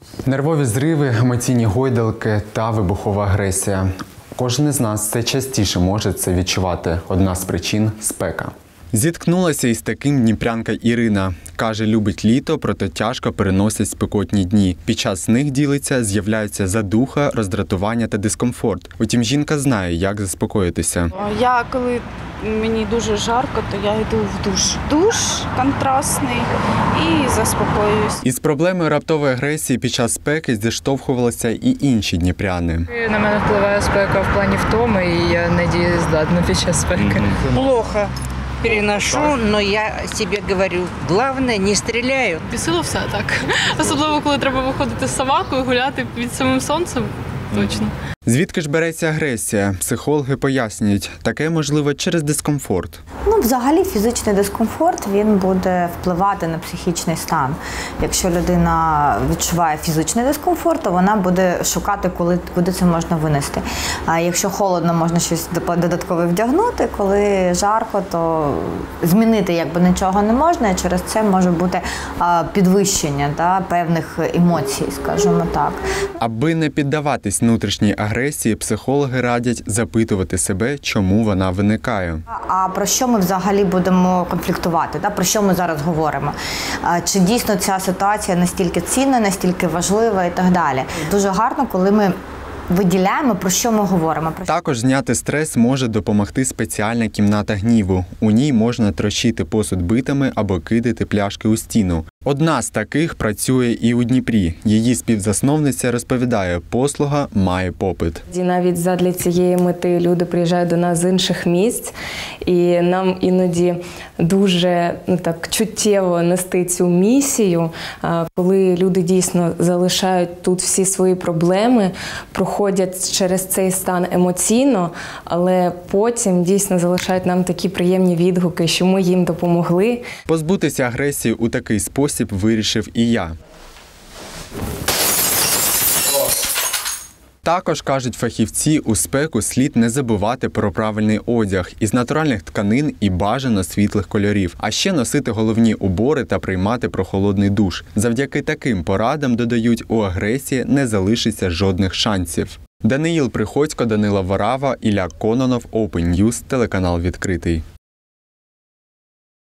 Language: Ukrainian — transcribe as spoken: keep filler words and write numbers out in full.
Нервові зриви, емоційні гойдалки та вибухова агресія. Кожен із нас все частіше може це відчувати. Одна з причин – спека. Зіткнулася із таким дніпрянка Ірина. Каже, любить літо, проте тяжко переносить спекотні дні. Під час них, ділиться, з'являються задуха, роздратування та дискомфорт. Утім, жінка знає, як заспокоїтися. Я, коли мені дуже жарко, то я йду в душ. Душ контрастний і заспокоююсь. Із проблемою раптової агресії під час спеки зіштовхувалися і інші дніпряни. На мене впливає спека в плані втоми, і я не дієздатна під час спеки. Плохо переношу, но я себе говорю, главное, не стреляю. Бісило все так. Особливо, коли треба виходити з собакою, гуляти під самим сонцем. Точно. Звідки ж береться агресія? Психологи пояснюють, таке можливо через дискомфорт. Ну, взагалі фізичний дискомфорт, він буде впливати на психічний стан. Якщо людина відчуває фізичний дискомфорт, то вона буде шукати, коли, куди це можна винести. А якщо холодно, можна щось додаткове вдягнути, коли жарко, то змінити якби нічого не можна, і через це може бути а, підвищення да, певних емоцій, скажімо так. Аби не піддаватись внутрішній агресії, психологи радять запитувати себе, чому вона виникає. А про що ми взагалі будемо конфліктувати? Да? Про що ми зараз говоримо? Чи дійсно ця ситуація настільки цінна, настільки важлива і так далі? Дуже гарно, коли ми виділяємо, про що ми говоримо. Також зняти стрес може допомогти спеціальна кімната гніву. У ній можна трощити посуд битами або кидати пляшки у стіну. Одна з таких працює і у Дніпрі. Її співзасновниця розповідає, послуга має попит. Навіть задля цієї мети люди приїжджають до нас з інших місць, і нам іноді дуже ну, так, чуттєво нести цю місію, коли люди дійсно залишають тут всі свої проблеми, проходять через цей стан емоційно, але потім дійсно залишають нам такі приємні відгуки, що ми їм допомогли. Позбутися агресії у такий спосіб вирішив і я. Також, кажуть фахівці, у спеку слід не забувати про правильний одяг із натуральних тканин і бажано світлих кольорів. А ще носити головні убори та приймати прохолодний душ. Завдяки таким порадам, додають, у агресії не залишиться жодних шансів. Даниїл Приходько, Данила Варава, Ілля Кононов, Open News, телеканал «Відкритий».